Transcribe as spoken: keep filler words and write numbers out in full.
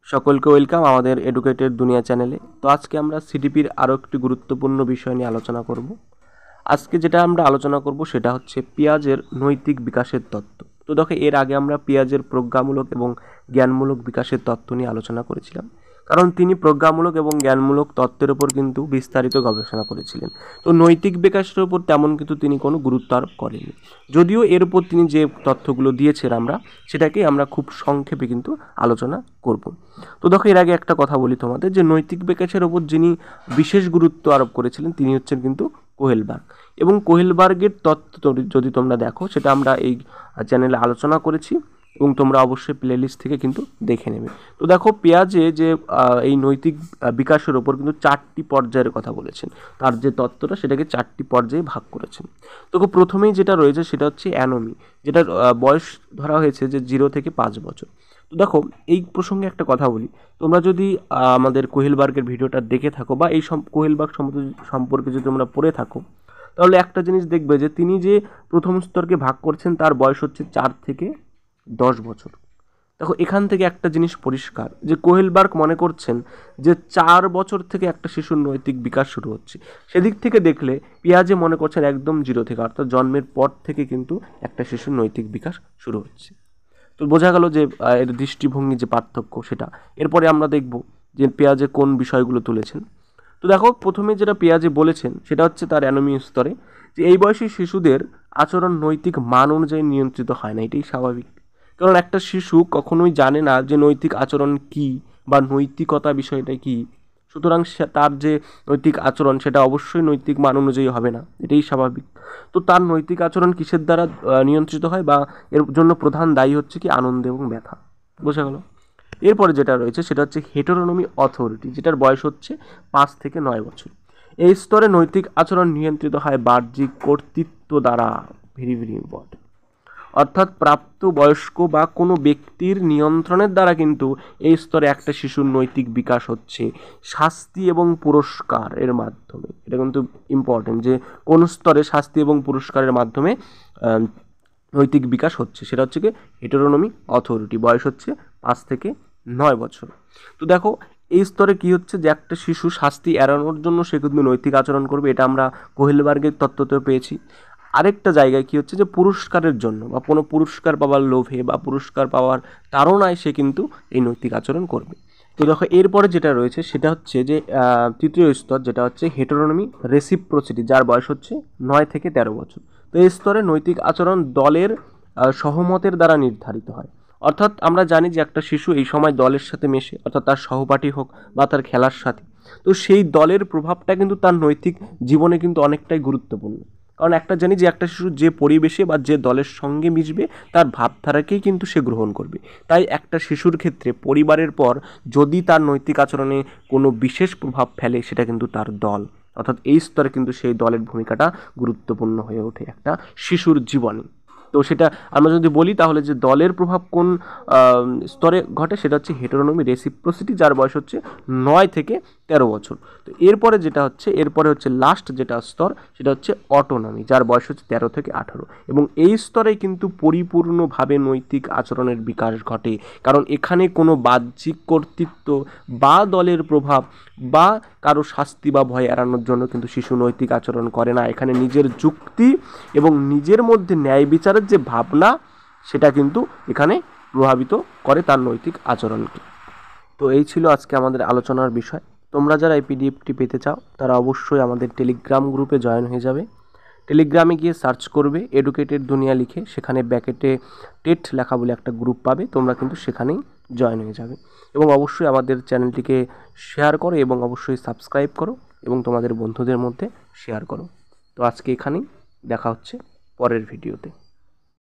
সকলকে ওয়েলকাম আমাদের এডুকেটেড দুনিয়া চ্যানেলে। তো আজকে আমরা সিডিপির আরও একটি গুরুত্বপূর্ণ বিষয় নিয়ে আলোচনা করব। আজকে যেটা আমরা আলোচনা করব সেটা হচ্ছে পিয়াজের নৈতিক বিকাশের তত্ত্ব। তো দেখো, এর আগে আমরা পিয়াজের প্রজ্ঞামূলক এবং জ্ঞানমূলক বিকাশের তত্ত্ব নিয়ে আলোচনা করেছিলাম, কারণ তিনি প্রজ্ঞামূলক এবং জ্ঞানমূলক তত্ত্বের উপর কিন্তু বিস্তারিত গবেষণা করেছিলেন। তো নৈতিক বিকাশের উপর তেমন কিন্তু তিনি কোনো গুরুত্ব আরোপ করেননি, যদিও এর উপর তিনি যে তথ্যগুলো দিয়েছেন আমরা সেটাকেই আমরা খুব সংক্ষেপে কিন্তু আলোচনা করব। তো দেখো, এর আগে একটা কথা বলি তোমাদের, যে নৈতিক বিকাশের ওপর যিনি বিশেষ গুরুত্ব আরোপ করেছিলেন তিনি হচ্ছেন কিন্তু কোহেলবার্গ। এবং কোহেলবার্গের তত্ত্ব যদি তোমরা দেখো, সেটা আমরা এই চ্যানেলে আলোচনা করেছি এবং তোমরা অবশ্যই প্লেলিস্ট থেকে কিন্তু দেখে নেবে। তো দেখো, পিয়াজে যে এই নৈতিক বিকাশের ওপর কিন্তু চারটি পর্যায়ের কথা বলেছেন। তার যে তত্ত্বটা সেটাকে চারটি পর্যায়ে ভাগ করেছেন। তো প্রথমেই যেটা রয়েছে সেটা হচ্ছে অ্যানোমি, যেটার বয়স ধরা হয়েছে যে জিরো থেকে পাঁচ বছর। তো দেখো, এই প্রসঙ্গে একটা কথা বলি, তোমরা যদি আমাদের কোহেলবার্গের ভিডিওটা দেখে থাকো বা এই কোহেলবার্গ সম্পর্কে যদি তোমরা পড়ে থাকো, তাহলে একটা জিনিস দেখবে যে তিনি যে প্রথম স্তরকে ভাগ করছেন তার বয়স হচ্ছে চার থেকে দশ বছর। দেখো, এখান থেকে একটা জিনিস পরিষ্কার যে কোহেলবার্গ মনে করছেন যে চার বছর থেকে একটা শিশুর নৈতিক বিকাশ শুরু হচ্ছে। সেদিক থেকে দেখলে পিয়াজে মনে করছেন একদম জিরো থেকে, অর্থাৎ জন্মের পর থেকে কিন্তু একটা শিশুর নৈতিক বিকাশ শুরু হচ্ছে। তো বোঝা গেল যে এর দৃষ্টিভঙ্গি যে পার্থক্য সেটা। এরপরে আমরা দেখব যে পেঁয়াজে কোন বিষয়গুলো তুলেছেন। তো দেখো, প্রথমে যেটা পেঁয়াজে বলেছেন সেটা হচ্ছে তার অ্যানোমি স্তরে, যে এই বয়সী শিশুদের আচরণ নৈতিক মান অনুযায়ী নিয়ন্ত্রিত হয় না। এটাই স্বাভাবিক, কারণ একটা শিশু কখনোই জানে না যে নৈতিক আচরণ কি বা নৈতিকতা বিষয়টা কি। সুতরাং তার যে নৈতিক আচরণ সেটা অবশ্যই নৈতিক মান অনুযায়ী হবে না, এটাই স্বাভাবিক। তো তার নৈতিক আচরণ কিসের দ্বারা নিয়ন্ত্রিত হয় বা এর জন্য প্রধান দায়ী হচ্ছে কি আনন্দ এবং ব্যথা। বোঝা গেল। এরপরে যেটা রয়েছে সেটা হচ্ছে হেটেরোনমি অথরিটি, যেটার বয়স হচ্ছে পাঁচ থেকে নয় বছর। এই স্তরে নৈতিক আচরণ নিয়ন্ত্রিত হয় বাহ্যিক কর্তৃত্ব দ্বারা। Very very important. অর্থাৎ প্রাপ্ত বয়স্ক বা কোনো ব্যক্তির নিয়ন্ত্রণের দ্বারা কিন্তু এই স্তরে একটা শিশুর নৈতিক বিকাশ হচ্ছে শাস্তি এবং পুরস্কার এর মাধ্যমে। এটা কিন্তু ইম্পর্টেন্ট যে কোন স্তরে শাস্তি এবং পুরস্কারের মাধ্যমে নৈতিক বিকাশ হচ্ছে, সেটা হচ্ছে কি হেটেরোনমি অথরিটি। বয়স হচ্ছে পাঁচ থেকে নয় বছর। তো দেখো, এই স্তরে কি হচ্ছে যে একটা শিশু শাস্তি এড়ানোর জন্য সে কিন্তু নৈতিক আচরণ করবে, এটা আমরা কোহেলবার্গের তত্ত্বতেও পেয়েছি। আরেকটা জায়গায় কি হচ্ছে যে পুরস্কারের জন্য বা কোনো পুরস্কার পাওয়ার লোভে বা পুরস্কার পাওয়ার তাড়নায় সে কিন্তু এই নৈতিক আচরণ করবে। তো দেখো, এরপরে যেটা রয়েছে সেটা হচ্ছে যে তৃতীয় স্তর, যেটা হচ্ছে হেটেরোনমি রেসিপ্রোসিটি, যার বয়স হচ্ছে নয় থেকে তেরো বছর। তো এই স্তরে নৈতিক আচরণ দলের সহমতের দ্বারা নির্ধারিত হয়। অর্থাৎ আমরা জানি যে একটা শিশু এই সময় দলের সাথে মেশে, অর্থাৎ তার সহপাঠী হোক বা তার খেলার সাথে, তো সেই দলের প্রভাবটা কিন্তু তার নৈতিক জীবনে কিন্তু অনেকটাই গুরুত্বপূর্ণ। কারণ একটা জানি যে একটা শিশু যে পরিবেশে বা যে দলের সঙ্গে মিশবে তার ভাবধারাকেই কিন্তু সে গ্রহণ করবে। তাই একটা শিশুর ক্ষেত্রে পরিবারের পর যদি তার নৈতিক আচরণে কোনো বিশেষ প্রভাব ফেলে সেটা কিন্তু তার দল, অর্থাৎ এই স্তরে কিন্তু সেই দলের ভূমিকাটা গুরুত্বপূর্ণ হয়ে ওঠে একটা শিশুর জীবনে। তো সেটা আমরা যদি বলি তাহলে যে দলের প্রভাব কোন স্তরে ঘটে সেটা হচ্ছে হেটেরোনমি রেসিপ্রোসিটি, যার বয়স হচ্ছে নয় থেকে তেরো বছর। তো এরপরে যেটা হচ্ছে এরপরে হচ্ছে লাস্ট যেটা স্তর সেটা হচ্ছে অটোনমি, যার বয়স হচ্ছে তেরো থেকে আঠারো। এবং এই স্তরে কিন্তু পরিপূর্ণভাবে নৈতিক আচরণের বিকাশ ঘটে, কারণ এখানে কোনো বাহ্যিক কর্তৃত্ব বা দলের প্রভাব বা কারো শাস্তি বা ভয় এড়ানোর জন্য কিন্তু শিশু নৈতিক আচরণ করে না। এখানে নিজের যুক্তি এবং নিজের মধ্যে ন্যায় বিচারের যে ভাবনা সেটা কিন্তু এখানে প্রভাবিত করে তার নৈতিক আচরণকে। তো এই ছিল আজকে আমাদের আলোচনার বিষয়। তোমরা যারা এই পিডিএফটি পেতে চাও তারা অবশ্যই আমাদের টেলিগ্রাম গ্রুপে জয়েন হয়ে যাবে। টেলিগ্রামে গিয়ে সার্চ করবে এডুকেটেড দুনিয়া লিখে, সেখানে ব্যাকেটে টেট লেখা বলে একটা গ্রুপ পাবে, তোমরা কিন্তু সেখানেই জয়েন হয়ে যাবে। এবং অবশ্যই আমাদের চ্যানেলটিকে শেয়ার করো এবং অবশ্যই সাবস্ক্রাইব করো এবং তোমাদের বন্ধুদের মধ্যে শেয়ার করো। তো আজকে এখানেই, দেখা হচ্ছে পরের ভিডিওতে।